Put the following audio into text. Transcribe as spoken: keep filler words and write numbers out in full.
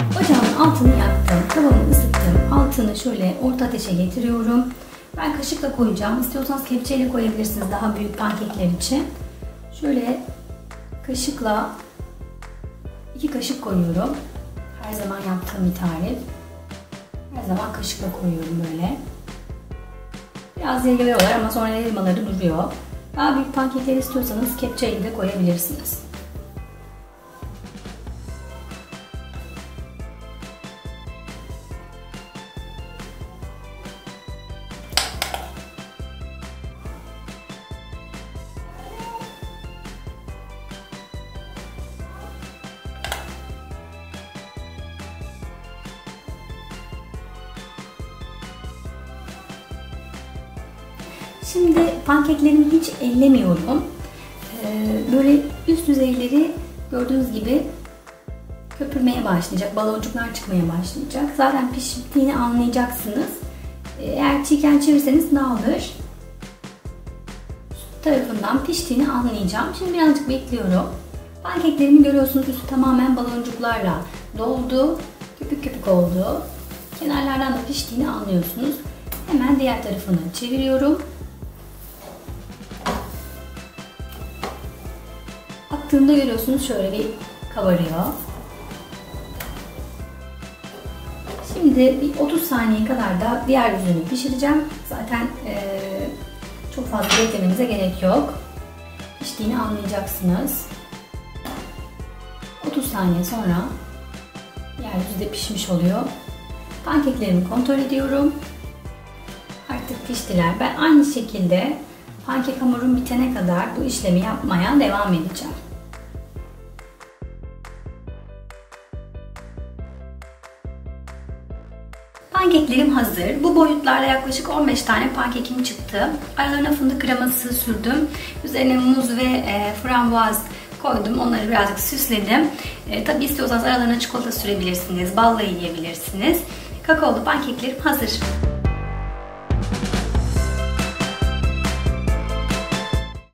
Ocağın altını yaktım. Tavamı ısıttım. Altını şöyle orta ateşe getiriyorum. Ben kaşıkla koyacağım. İstiyorsanız kepçeyle koyabilirsiniz daha büyük pankekler için. Şöyle kaşıkla iki kaşık koyuyorum. Her zaman yaptığım bir tarif. Her zaman kaşıkla koyuyorum böyle. Biraz yayılıyorlar ama sonra yayılmaları duruyor. Daha büyük pankekler istiyorsanız kepçeyle de koyabilirsiniz. Şimdi pankeklerimi hiç ellemiyorum. Ee, böyle üst yüzeyleri gördüğünüz gibi köpürmeye başlayacak. Baloncuklar çıkmaya başlayacak. Zaten piştiğini anlayacaksınız. Ee, eğer çiğken çevirirseniz dağılır. Üst tarafından piştiğini anlayacağım. Şimdi birazcık bekliyorum. Pankeklerimi görüyorsunuz, üstü tamamen baloncuklarla doldu. Köpük köpük oldu. Kenarlardan da piştiğini anlıyorsunuz. Hemen diğer tarafını çeviriyorum. Attığımda görüyorsunuz şöyle bir kabarıyor. Şimdi bir otuz saniye kadar da diğer yüzünü pişireceğim. Zaten e, çok fazla beklemenize gerek yok. Piştiğini anlayacaksınız. otuz saniye sonra diğer yüzü de pişmiş oluyor. Pankeklerimi kontrol ediyorum. Artık piştiler. Ben aynı şekilde pankek hamurum bitene kadar bu işlemi yapmaya devam edeceğim. Pankeklerim hazır. Bu boyutlarla yaklaşık on beş tane pankekim çıktı. Aralarına fındık kreması sürdüm. Üzerine muz ve e, frambuaz koydum. Onları birazcık süsledim. E, tabii istiyorsanız aralarına çikolata sürebilirsiniz. Balla yiyebilirsiniz. Kakaolu pankeklerim hazır.